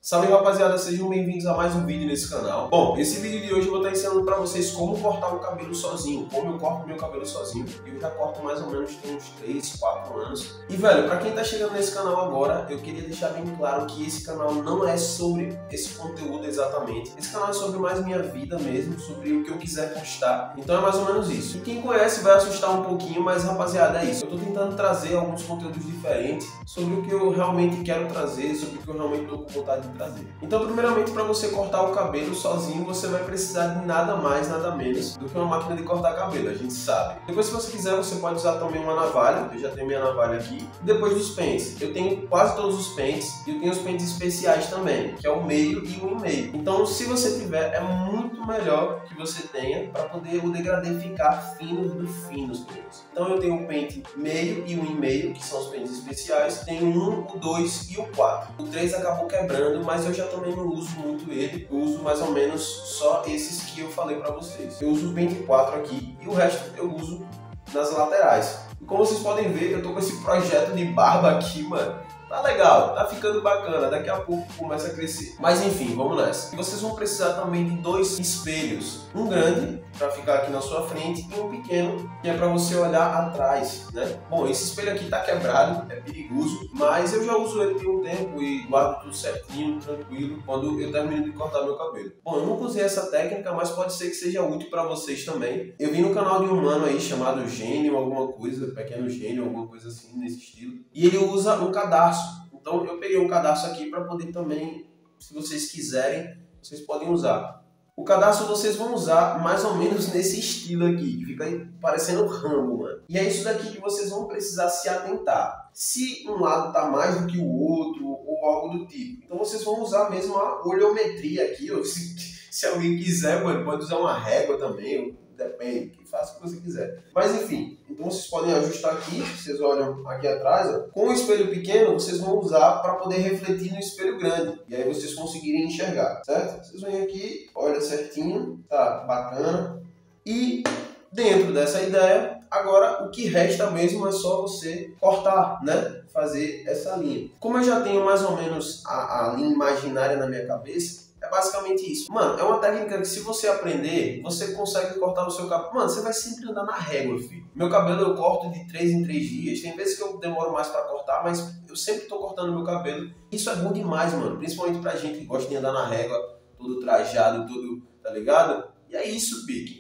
Salve rapaziada, sejam bem-vindos a mais um vídeo nesse canal. Bom, esse vídeo de hoje eu vou estar ensinando pra vocês como cortar o cabelo sozinho, como eu corto meu cabelo sozinho. Eu já corto mais ou menos tem uns 3, 4 anos. E velho, pra quem tá chegando nesse canal agora, eu queria deixar bem claro que esse canal não é sobre esse conteúdo exatamente. Esse canal é sobre mais minha vida mesmo, sobre o que eu quiser postar. Então é mais ou menos isso. E quem conhece vai assustar um pouquinho, mas rapaziada, é isso. Eu tô tentando trazer alguns conteúdos diferentes sobre o que eu realmente quero trazer, sobre o que eu realmente tô com vontade de trazer. Então, primeiramente, para você cortar o cabelo sozinho, você vai precisar de nada mais, nada menos do que uma máquina de cortar cabelo, a gente sabe. Depois, se você quiser, você pode usar também uma navalha. Eu já tenho minha navalha aqui. E depois dos pentes. Eu tenho quase todos os pentes e eu tenho os pentes especiais também, que é o meio e o 1/2. Então, se você tiver, é muito melhor que você tenha para poder o degradê ficar fino do finos mesmo. Então, eu tenho o pente meio e o 1/2, que são os pentes especiais. Tenho o 1, o 2 e o 4. O 3 acabou quebrando, mas eu já também não uso muito ele. Eu uso mais ou menos só esses que eu falei pra vocês. Eu uso o pente 4 aqui e o resto eu uso nas laterais. E como vocês podem ver, eu tô com esse projeto de barba aqui, mano. Tá legal, tá ficando bacana, daqui a pouco começa a crescer. Mas enfim, vamos nessa. E vocês vão precisar também de 2 espelhos. Um grande, para ficar aqui na sua frente, e um pequeno, que é para você olhar atrás, né? Bom, esse espelho aqui tá quebrado, é perigoso, mas eu já uso ele tem um tempo e guardo tudo certinho, tranquilo, quando eu termino de cortar meu cabelo. Bom, eu nunca usei essa técnica, mas pode ser que seja útil para vocês também. Eu vi no canal de um mano aí chamado Gênio, alguma coisa, Pequeno Gênio, alguma coisa assim, nesse estilo. E ele usa um cadarço. Então eu peguei um cadarço aqui para poder também, se vocês quiserem, vocês podem usar. O cadarço vocês vão usar mais ou menos nesse estilo aqui, que fica aí parecendo Rambo, mano. E é isso daqui que vocês vão precisar se atentar. Se um lado tá mais do que o outro, ou algo do tipo. Então vocês vão usar mesmo a olhometria aqui, ou se alguém quiser, mano, pode usar uma régua também, depende, faça o que você quiser. Mas enfim, então vocês podem ajustar aqui, vocês olham aqui atrás, ó. Com o espelho pequeno, vocês vão usar para poder refletir no espelho grande. E aí vocês conseguirem enxergar, certo? Vocês vêm aqui, olha certinho, tá bacana. E dentro dessa ideia, agora o que resta mesmo é só você cortar, né? Fazer essa linha. Como eu já tenho mais ou menos a linha imaginária na minha cabeça, é basicamente isso. Mano, é uma técnica que se você aprender, você consegue cortar o seu cabelo. Mano, você vai sempre andar na régua, filho. Meu cabelo eu corto de 3 em 3 dias. Tem vezes que eu demoro mais pra cortar, mas eu sempre tô cortando meu cabelo. Isso é bom demais, mano. Principalmente pra gente que gosta de andar na régua, todo trajado, tudo, tá ligado? E é isso, pique.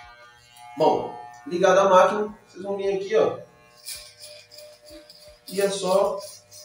Bom, ligado a máquina, vocês vão vir aqui, ó. E é só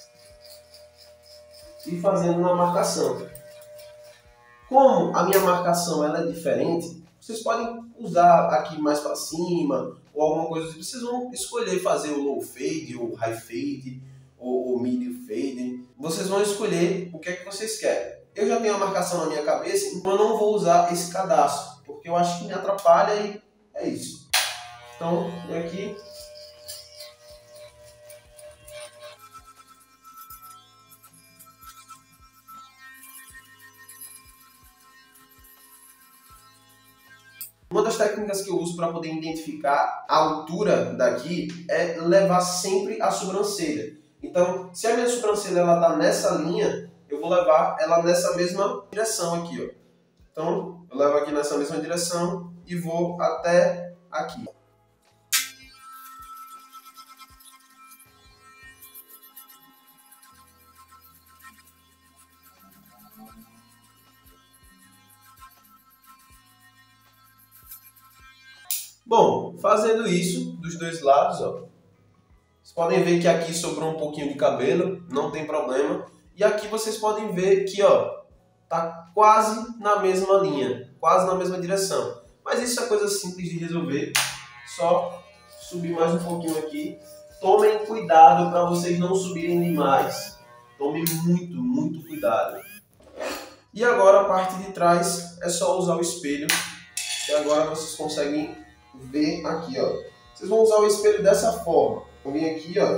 ir fazendo na marcação. Como a minha marcação ela é diferente, vocês podem usar aqui mais para cima ou alguma coisa assim. Vocês vão escolher fazer o low fade, ou high fade, ou medium fade. Vocês vão escolher o que é que vocês querem. Eu já tenho a marcação na minha cabeça, então eu não vou usar esse cadastro, porque eu acho que me atrapalha e é isso. Então, vem aqui. Uma das técnicas que eu uso para poder identificar a altura daqui é levar sempre a sobrancelha. Então, se a minha sobrancelha está nessa linha, eu vou levar ela nessa mesma direção aqui, ó. Então, eu levo aqui nessa mesma direção e vou até aqui. Bom, fazendo isso dos dois lados, ó, vocês podem ver que aqui sobrou um pouquinho de cabelo, não tem problema. E aqui vocês podem ver que, ó, tá quase na mesma linha, quase na mesma direção. Mas isso é coisa simples de resolver, só subir mais um pouquinho aqui. Tomem cuidado para vocês não subirem demais. Tomem muito, muito cuidado. E agora a parte de trás é só usar o espelho, e agora vocês conseguem ver aqui, ó. Vocês vão usar o espelho dessa forma. Vão vir aqui, ó,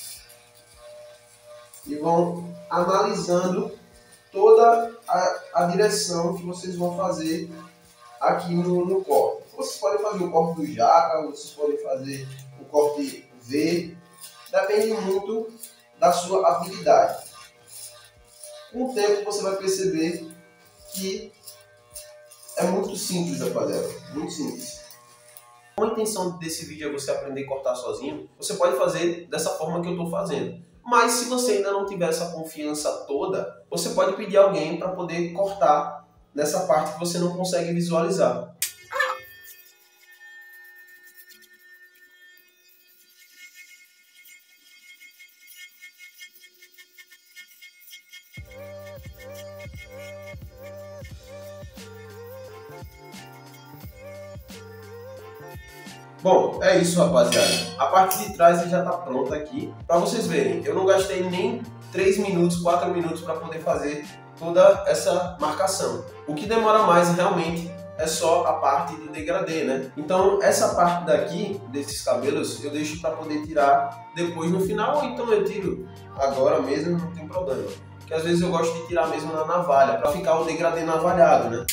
e vão analisando toda a direção que vocês vão fazer aqui no corte. Vocês podem fazer o corte do jaca, vocês podem fazer o corte V, depende muito da sua habilidade. Com o tempo você vai perceber que é muito simples, rapaziada, muito simples. Como a intenção desse vídeo é você aprender a cortar sozinho, você pode fazer dessa forma que eu estou fazendo. Mas se você ainda não tiver essa confiança toda, você pode pedir alguém para poder cortar nessa parte que você não consegue visualizar. Bom, é isso, rapaziada. A parte de trás já está pronta aqui. Para vocês verem, eu não gastei nem 3 minutos, 4 minutos para poder fazer toda essa marcação. O que demora mais realmente é só a parte do degradê, né? Então essa parte daqui, desses cabelos, eu deixo para poder tirar depois no final, ou então eu tiro agora mesmo, não tem problema. Porque às vezes eu gosto de tirar mesmo na navalha, para ficar o degradê navalhado, né?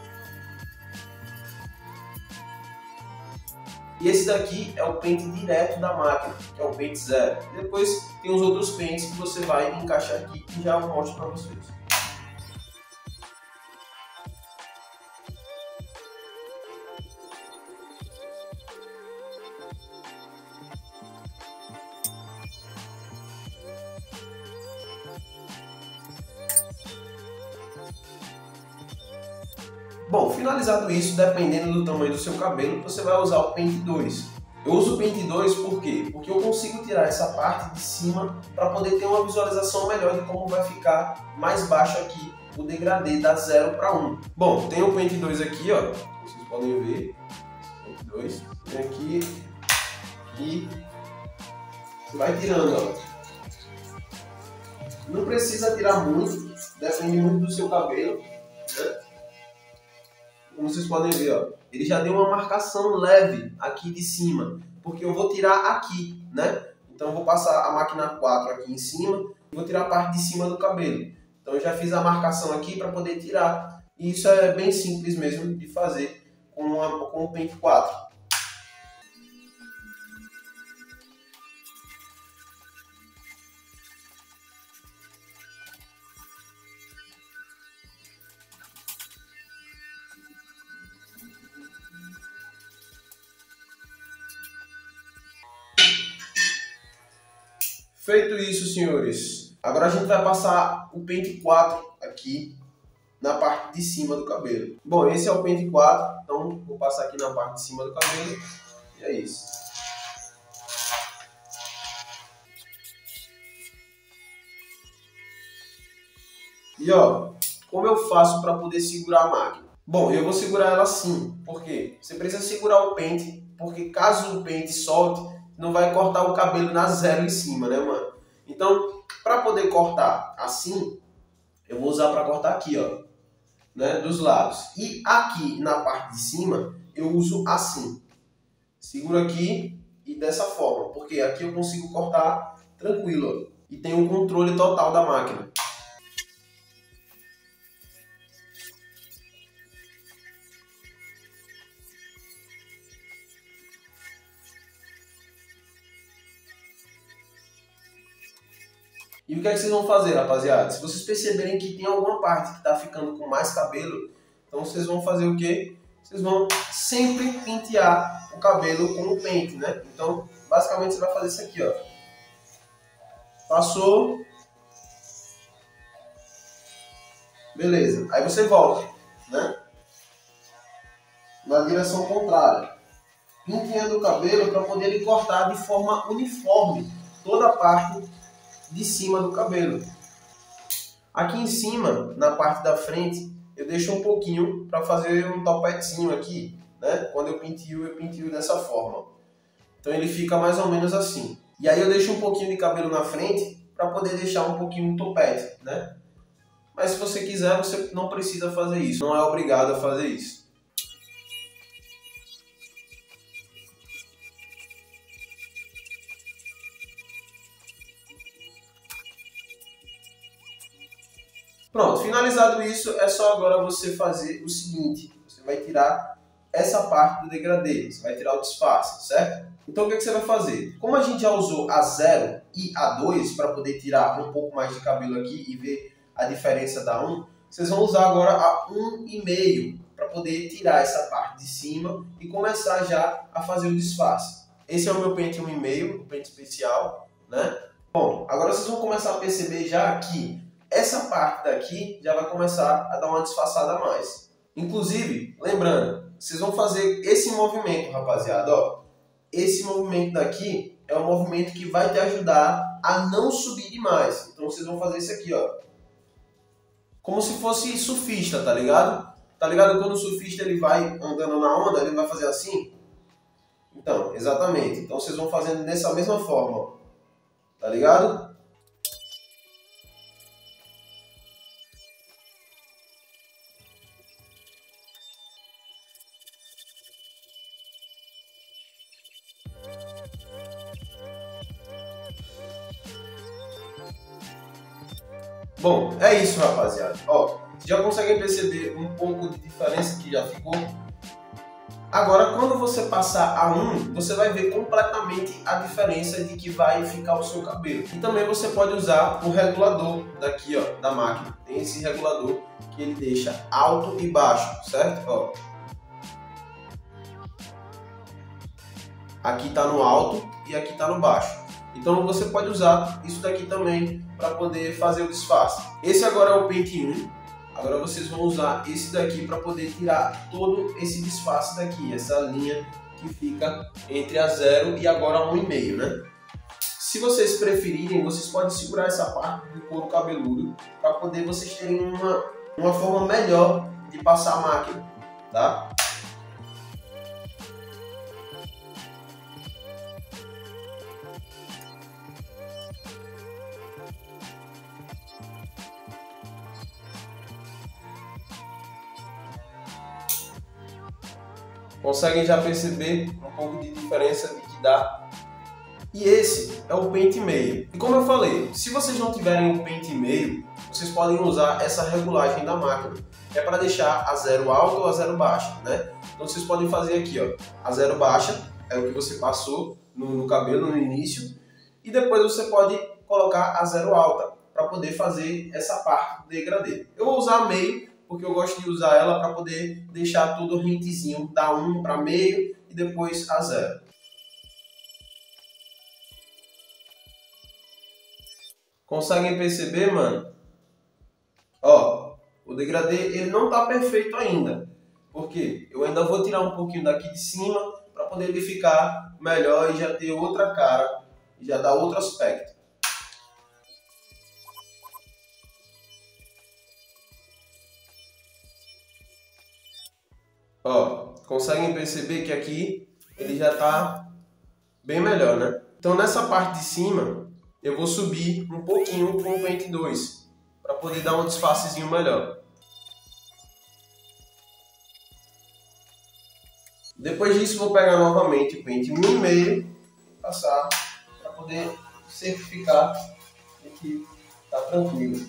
E esse daqui é o pente direto da máquina, que é o pente zero. Depois tem os outros pentes que você vai encaixar aqui, que já eu mostro para vocês. Bom, finalizado isso, dependendo do tamanho do seu cabelo, você vai usar o pente 2. Eu uso o pente 2 por quê? Porque eu consigo tirar essa parte de cima para poder ter uma visualização melhor de como vai ficar mais baixo aqui o degradê da 0 para 1. Bom, tem o pente 2 aqui, ó, vocês podem ver, pente 2, vem aqui e você vai tirando, ó. Não precisa tirar muito, depende muito do seu cabelo, né? Como vocês podem ver, ó, ele já deu uma marcação leve aqui de cima, porque eu vou tirar aqui, né? Então eu vou passar a máquina 4 aqui em cima e vou tirar a parte de cima do cabelo. Então eu já fiz a marcação aqui para poder tirar. E isso é bem simples mesmo de fazer com o pente 4. Feito isso, senhores, agora a gente vai passar o pente 4 aqui na parte de cima do cabelo. Bom, esse é o pente 4, então vou passar aqui na parte de cima do cabelo e é isso. E ó, como eu faço para poder segurar a máquina? Bom, eu vou segurar ela assim, porque você precisa segurar o pente, porque caso o pente solte, não vai cortar o cabelo na 0 em cima, né, mano? Então, para poder cortar assim, eu vou usar para cortar aqui, ó, né, dos lados. E aqui na parte de cima, eu uso assim. Seguro aqui e dessa forma, porque aqui eu consigo cortar tranquilo, ó, e tenho o controle total da máquina. E o que é que vocês vão fazer, rapaziada? Se vocês perceberem que tem alguma parte que está ficando com mais cabelo, então vocês vão fazer o quê? Vocês vão sempre pentear o cabelo com o pente, né? Então, basicamente você vai fazer isso aqui, ó. Passou. Beleza. Aí você volta, né? Na direção contrária. Penteando o cabelo para poder ele cortar de forma uniforme toda a parte de cima do cabelo. Aqui em cima, na parte da frente, eu deixo um pouquinho para fazer um topetinho aqui, né? Quando eu penteo dessa forma. Então ele fica mais ou menos assim. E aí eu deixo um pouquinho de cabelo na frente para poder deixar um pouquinho um topete, né? Mas se você quiser, você não precisa fazer isso. Não é obrigado a fazer isso. Pronto, finalizado isso, é só agora você fazer o seguinte. Você vai tirar essa parte do degradê, você vai tirar o disfarce, certo? Então o que você vai fazer? Como a gente já usou a 0 e a 2 para poder tirar um pouco mais de cabelo aqui e ver a diferença da 1, vocês vão usar agora a 1,5 para poder tirar essa parte de cima e começar já a fazer o disfarce. Esse é o meu pente 1,5, o pente especial, né? Bom, agora vocês vão começar a perceber já que essa parte daqui já vai começar a dar uma disfarçada a mais. Inclusive, lembrando, vocês vão fazer esse movimento, rapaziada, ó. Esse movimento daqui é um movimento que vai te ajudar a não subir demais. Então vocês vão fazer isso aqui, ó. Como se fosse surfista, tá ligado? Tá ligado quando o surfista ele vai andando na onda, ele vai fazer assim? Então, exatamente. Então vocês vão fazendo dessa mesma forma, ó. Tá ligado? Bom, é isso, rapaziada. Ó, vocês já conseguem perceber um pouco de diferença que já ficou? Agora, quando você passar a 1, você vai ver completamente a diferença de que vai ficar o seu cabelo. E também você pode usar o regulador daqui, ó, da máquina. Tem esse regulador que ele deixa alto e baixo, certo? Ó. Aqui tá no alto e aqui tá no baixo. Então você pode usar isso daqui também para poder fazer o disfarce. Esse agora é o pente 1. Agora vocês vão usar esse daqui para poder tirar todo esse disfarce daqui, essa linha que fica entre a 0 e agora a 1,5, né? Se vocês preferirem, vocês podem segurar essa parte do couro cabeludo para poder vocês terem uma forma melhor de passar a máquina, tá? Conseguem já perceber um pouco de diferença de que dá. E esse é o pente meio. E como eu falei, se vocês não tiverem o pente meio, vocês podem usar essa regulagem da máquina. É para deixar a 0 alta ou a 0 baixa, né? Então vocês podem fazer aqui, ó. A 0 baixa é o que você passou no cabelo no início. E depois você pode colocar a 0 alta para poder fazer essa parte do degradê. Eu vou usar a meio, porque eu gosto de usar ela para poder deixar tudo rentezinho, da 1 para meio e depois a 0. Conseguem perceber, mano? Ó, o degradê ele não tá perfeito ainda, porque eu ainda vou tirar um pouquinho daqui de cima para poder ele ficar melhor e já ter outra cara, e já dar outro aspecto. Ó, conseguem perceber que aqui ele já tá bem melhor, né? Então nessa parte de cima eu vou subir um pouquinho com o pente 2 para poder dar um disfarcezinho melhor. Depois disso vou pegar novamente o pente 1,5 e passar para poder certificar de que tá tranquilo.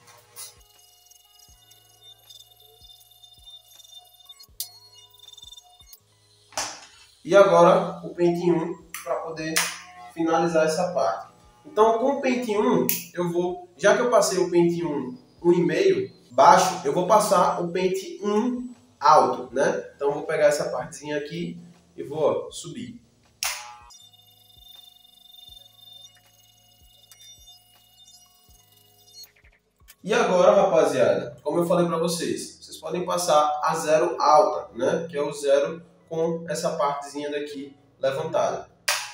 E agora o pente 1 para poder finalizar essa parte. Então com o pente 1 eu vou, já que eu passei o pente 1,5 baixo, eu vou passar o pente 1 alto, né? Então eu vou pegar essa partezinha aqui e vou subir. E agora, rapaziada, como eu falei para vocês, vocês podem passar a 0 alta, né? Que é o 0 com essa partezinha daqui levantada.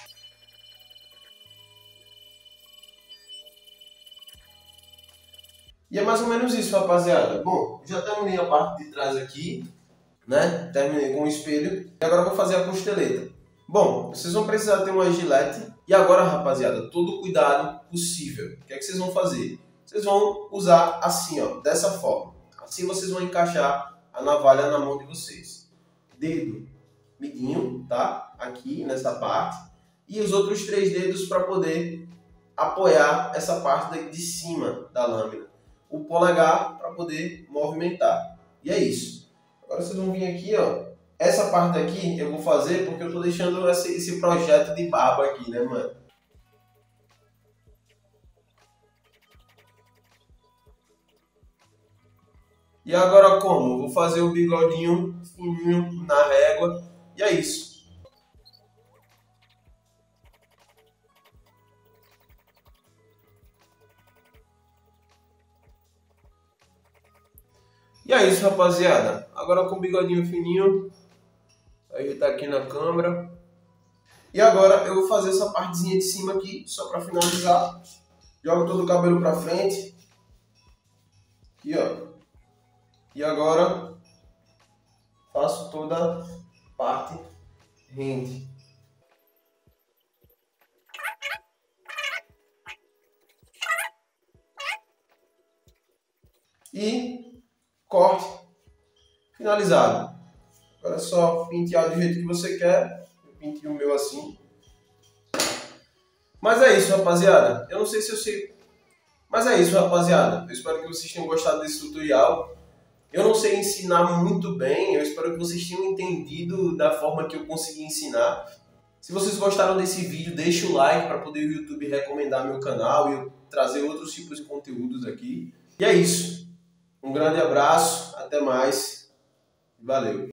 E é mais ou menos isso, rapaziada. Bom, já terminei a parte de trás aqui, né? Terminei com o espelho. E agora eu vou fazer a costeleta. Bom, vocês vão precisar ter uma gilete. E agora, rapaziada, todo cuidado possível. O que é que vocês vão fazer? Vocês vão usar assim, ó, dessa forma. Assim vocês vão encaixar a navalha na mão de vocês. Dedo midinho, tá? Aqui nessa parte. E os outros 3 dedos para poder apoiar essa parte de cima da lâmina. O polegar para poder movimentar. E é isso. Agora vocês vão vir aqui, ó. Essa parte aqui eu vou fazer porque eu tô deixando esse projeto de barba aqui, né, mano? E agora como? Vou fazer o bigodinho fininho na régua. E é isso. E é isso, rapaziada. Agora com o bigodinho fininho. Aí tá aqui na câmera. E agora eu vou fazer essa partezinha de cima aqui, só pra finalizar. Jogo todo o cabelo pra frente. Aqui, ó. E agora faço toda a parte rente. E corte finalizado. Agora é só pentear do jeito que você quer. Eu pintei o meu assim. Mas é isso, rapaziada. Eu não sei se eu sei. Mas é isso, rapaziada. Eu espero que vocês tenham gostado desse tutorial. Eu não sei ensinar muito bem. Eu espero que vocês tenham entendido da forma que eu consegui ensinar. Se vocês gostaram desse vídeo, deixe o like para poder o YouTube recomendar meu canal e eu trazer outros tipos de conteúdos aqui. E é isso. Um grande abraço. Até mais. Valeu.